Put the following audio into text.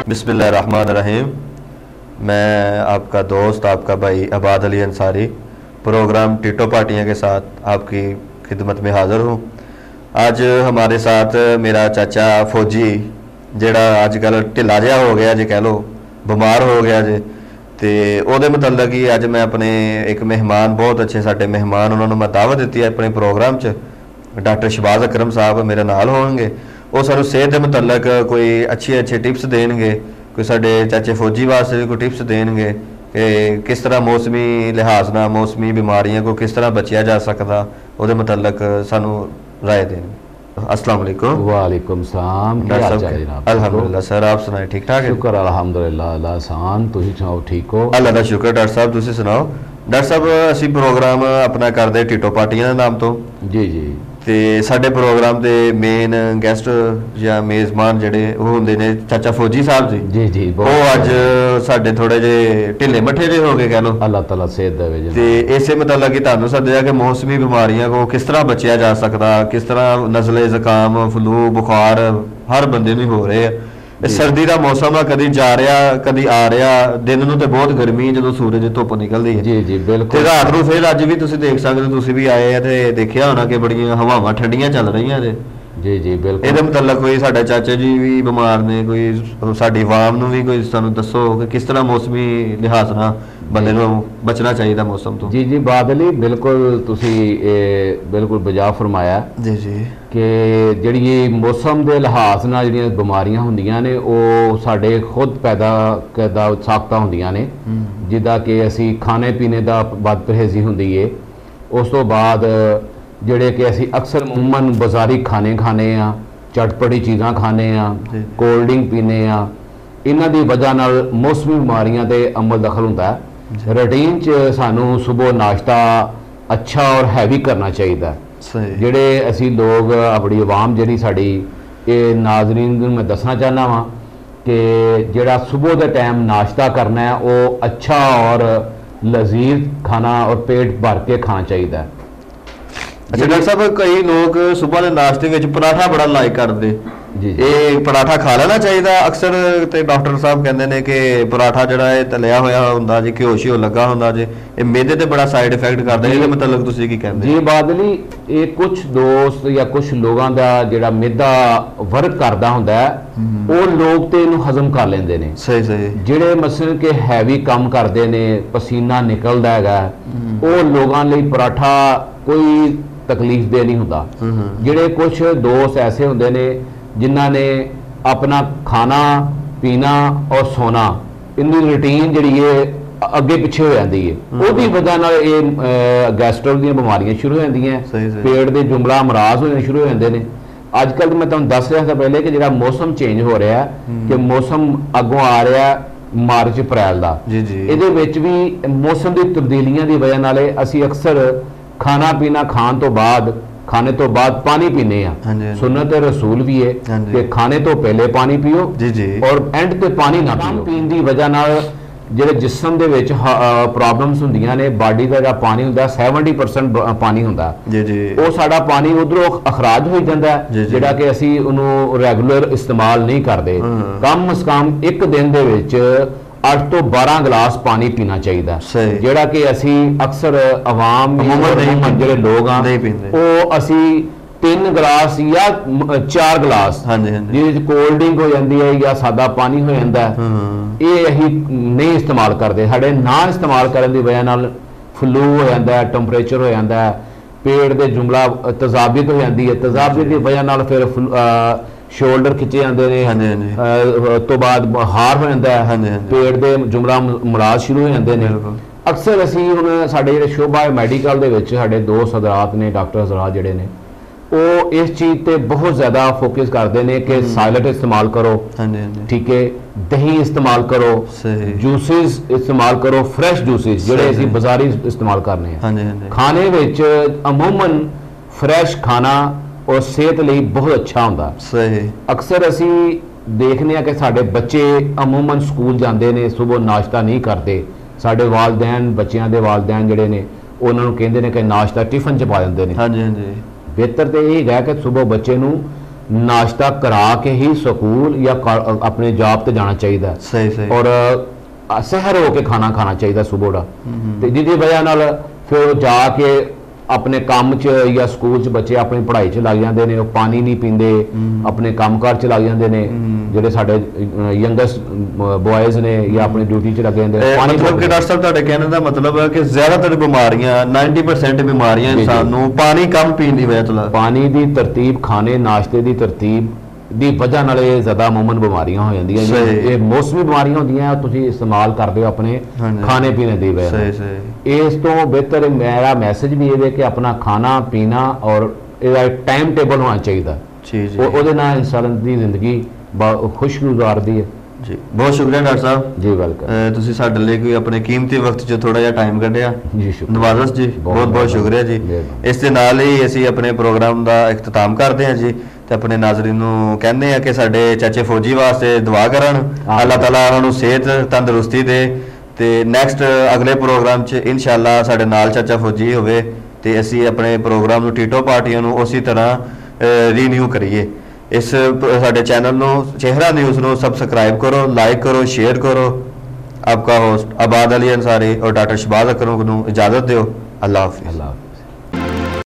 बिस्मिल्लाहिर्रहमानिर्रहीम। मैं आपका दोस्त, आपका भाई अबाद अली अंसारी प्रोग्राम टिटो पार्टियाँ के साथ आपकी खिदमत में हाज़िर हूँ। आज हमारे साथ मेरा चाचा फौजी जेड़ा अजकल ढिला जिहा हो गया जे, कह लो बीमार हो गया जे, तो ਉਹਦੇ मुतलक ही अज मैं अपने एक मेहमान, बहुत अच्छे साडे मेहमान, उन्होंने मैं दावत दी अपने प्रोग्राम च। डॉक्टर शहबाज अकरम साहब मेरे नाल होंगे, वो सानू सेहत के मुतलक कोई अच्छे टिप्स देंगे, कोई साडे चाचे फौजी वास्ते भी कोई टिप्स देंगे कि किस तरह मौसमी लिहाज नाल मौसमी बीमारियों को किस तरह बचिया जा सकता, वो मुतलक सानू राय देंगे। अस्सलाम वालेकुम। वालेकुम सलाम। अल्हम्दुलिल्लाह सर, आप सुनाए ठीक ठाक है? शुक्र अल्हम्दुलिल्लाह। अल्लाह सान, तुसीं सुनाओ ठीक हो? अल्लाह दा शुक्र। डॉक्टर साहब तुसीं सुनाओ? डॉक्टर साहब असी प्रोग्राम अपना करते टिटो पार्टियां के नाम तो जी जी, ते साडे प्रोग्राम दे मेन गेस्ट या मेज़बान जेडे वो हुंदे ने चाचा फौजी साहब जी जी जी, वो अज साडे थोड़े जे ढिले मट्ठे जे हो गए, कह लो। अल्लाह ताला सेहत देवे जी। ते इसे मतलब कि तुहानू सद्दया कि मौसमी बीमारियां को किस तरह बचिया जा सकता, किस तरह नज़ले ज़ुकाम फ्लू बुखार हर बंदे नूं हो रहे हैं। सर्दी का मौसम है, कभी जा रहा कभी आ रहा, दिन में तो बहुत गर्मी है जो सूरज की धुप निकलती है जी जी बिल्कुल। रात को फिर अज भी तुम देख सकते, तुम भी आए तो देखा होना कि बड़िया हवावां ठंडियां चल रही ने जी जी बिल्कुल। ये मतलब कोई साडे चाचा जी भी बीमार ने, कोई साडी आवाम नूं भी कोई सानू दसो कि किस तरह मौसमी लिहाज नाल बंदे नूं बचना चाहिए मौसम तो। जी जी बादली, बिल्कुल तुसी बिल्कुल बजा फरमाया जी जी कि जिहड़ी मौसम के लिहाज नाल जिहड़ियां बीमारियां हुंदियां ने वो साडे खुद पैदा करदा साख्ता हुंदियां ने, जिद्दां कि असी खाने पीने का बद परहेजी हुंदी है। उस तो बाद ਜਿਹੜੇ कि असी अक्सर अमूमन बाजारी खाने खाने चटपटी चीज़ां खाने कोल्ड ड्रिंक पीने इन्हां दी वजह नाल मौसमी बीमारियां ते अमल दखल हुंदा है। रूटीन च सानू सुबह नाश्ता अच्छा और हैवी करना चाहिए। ਜਿਹੜੇ असी लोग अपनी आवाम जिहड़ी साडी ये नाज़रीन नूं मैं दसना चाहना वा कि जिहड़ा सुबह के टाइम नाश्ता करना है वो अच्छा और लजीज खाना और पेट भर के खाना चाहिए। अच्छा डॉक्टर साहब, कई लोग सुबह के नाश्ते में पराठा बड़ा लाइक करते, ये पराठा खा लेना चाहिए अक्सर? तो डॉक्टर साहब कहते हैं कि पराठा जो है तलिया होया होंदा जी, घ्यो शिओ लगा होंदा जी, ये मेदे ते बड़ा साइड इफेक्ट करता है, मतलब तुसीं की कहंदे जी? बादली, ये कुछ दोस्त या कुछ लोगों का जिहड़ा मैदा वर्क करता होंदा है वो लोग तो इनू हजम कर लेंदे ने। सही सही। जिहड़े मसलन के हैवी काम करते ने, पसीना निकलदा है, वो लोगों लई पराठा कोई तकलीफ दे नहीं होता। जिहड़े कुछ दोस्त ऐसे होंदे ने जिन्हां ने अपना खाना पीना और सोना इनकी रूटीन जिहड़ी है अगे पिछे हो जाती है, उसकी वजह नाल ये गैस्ट्रो दी बीमारियां शुरू हो जांदियां, पेट के जुमड़ा अमराज होने शुरू हो जाते हैं। अजकल तो मैं तुहानूं दस रहा था पहले कि जिहड़ा मौसम चेंज हो रहा है कि मौसम अगों आ रहा है मार्च अप्रैल का, इहदे विच भी मौसम की तब्दीलियां की वजह नाल असी अक्सर खाना पीना खाने तो बाद पानी पीने सुन्नत रसूल भी है कि खाने तो पहले पानी पियो और एंड ते पानी ना पियो। पीने की वजह नाल जिहड़े जिस्म दे विच प्रॉब्लम्स हुंदियां ने, बॉडी का जिहड़ा पानी हुंदा 70% पानी हुंदा, वो साडा पानी उधरों अखराज हो जाता है, जिहड़ा कि असी उहनूं रैगूलर इस्तेमाल नहीं करते। कम अज कम एक दिन दे विच 8 तो 12 गिलास पानी पीना चाहिए, जिहड़ा कि असी अक्सर आवाम ਜਿਹੜੇ लोग वो असी 3 गिलास या 4 गिलास जिहदे कोल्ड ड्रिंक हो जाती है या सादा पानी हो जाता है, ये अही नहीं इस्तेमाल करते। साडे ना इस्तेमाल करने की वजह नाल फ्लू हो जाता है, टैंपरेचर हो जाता है, पेट के जुमला तजाबियत हो जाती है, तजाबियत की वजह नाल फिर शोल्डर खिंचे जाते हैं, तो बाद हार हो जाता है, पेट के जुमला मराज शुरू हो जाते हैं। अक्सर असी हुण साडे जिहड़े शोभा मैडिकल दे विच साडे दोस्त हज़रात ने, डॉक्टर हज़रात जिहड़े ने वो इस चीज़ पे बहुत ज़्यादा फोकस करते हैं कि साइलेंट इस्तेमाल करो, ठीक है, दही इस्तेमाल करो, जूसेस इस्तेमाल करो, फ्रैश जूसेस जिहड़े असी बाजारी इस्तेमाल करने हैं। खाने विच अमूमन फ्रैश खाना और सेहत लिए बहुत अच्छा होंदा। अक्सर असी देखने कि साडे बच्चे अमूमन स्कूल जाते हैं, सुबह नाश्ता नहीं करते। साडे वालदैन बच्चों के वालदैन जिहड़े ने उन्होंने कहते हैं कि नाश्ता टिफन च पा देंगे। बेहतर तो यही है कि सुबह बच्चे नूं नाश्ता करा के ही स्कूल या अपने जॉब ते जाना चाहिए सही और सहर होके खाना खाना चाहिए सुबह का, जिसकी वजह नाल फिर जाके अपने काम च या स्कूल च बच्चे अपनी पढ़ाई च लग जाते हैं, पानी नहीं पींदे, अपने कामकाज च लग जाते हैं, ਜਿਹੜੇ ਸਾਡੇ ਯੰਗੈਸਟ ਬॉयਜ਼ ਨੇ ਜਾਂ ਆਪਣੀ ਡਿਊਟੀ 'ਚ ਲੱਗੇ ਹੁੰਦੇ ਪਾਣੀ। ਮਤਲਬ ਕਿ ਡਾਕਟਰ ਸਾਹਿਬ ਤੁਹਾਡੇ ਕਹਿਣ ਦਾ ਮਤਲਬ ਹੈ ਕਿ ਜ਼ਿਆਦਾਤਰ ਬਿਮਾਰੀਆਂ 90% ਬਿਮਾਰੀਆਂ ਇਨਸਾਨ ਨੂੰ ਪਾਣੀ ਕਮ ਪੀਣ ਦੀ ਵਜ੍ਹਾ ਤੋਂ ਪਾਣੀ ਦੀ ਤਰਤੀਬ, ਖਾਣੇ ਨਾਸ਼ਤੇ ਦੀ ਤਰਤੀਬ ਦੀ ਵਜ੍ਹਾ ਨਾਲ ਇਹ ਜ਼ਿਆਦਾ ਅਮੂਮਨ ਬਿਮਾਰੀਆਂ ਹੋ ਜਾਂਦੀਆਂ ਜੀ। ਇਹ ਮੌਸਮੀ ਬਿਮਾਰੀਆਂ ਹੁੰਦੀਆਂ, ਤੁਸੀਂ ਇਸਤੇਮਾਲ ਕਰਦੇ ਹੋ ਆਪਣੇ ਖਾਣੇ ਪੀਣੇ ਦੀ ਵਜ੍ਹਾ ਨਾਲ। ਇਸ ਤੋਂ ਬਿਹਤਰ ਮੇਰਾ ਮੈਸੇਜ ਵੀ ਇਹ ਹੈ ਕਿ ਆਪਣਾ ਖਾਣਾ ਪੀਣਾ ਔਰ ਇਹਦਾ ਟਾਈਮ ਟੇਬਲ ਹੋਣਾ ਚਾਹੀਦਾ ਜੀ ਜੀ। ਉਹਦੇ ਨਾਲ ਇਨਸਾਨ ਦੀ ਜ਼ਿੰਦਗੀ खुश गुजारदी है जी। बहुत शुक्रिया डॉक्टर साहब जी, वेलकम। तुसी साडे लिए कोई अपने कीमती वक्त जो थोड़ा जिहा टाइम कढ़िया जी, नवाज़ जी बहुत बहुत शुक्रिया जी। इस दे नाल ही असीं अपने प्रोग्राम का इख्तिताम करते हैं जी, ते अपने नाज़रीन नूं कहंदे आ कि साडे चाचे फौजी वास्ते दुआ करन, अल्लाह ताला उन्हां नूं सेहत तंदुरुस्ती दे, ते नैक्सट अगले प्रोग्राम च इंशाअल्लाह साडे नाल चाचा फौजी होवे ते असीं अपने प्रोग्राम नूं टीटो पार्टियां नूं उसी तरह रीन्यू करिए। इस साडे चैनल नूं चेहरा न्यूज़ नूं सबसक्राइब करो, लाइक करो, शेयर करो। आपका होस्ट आबाद अली अंसारी और डॉक्टर शहबाज अकरम नूं इजाज़त दिओ। अल्लाह हाफिज़।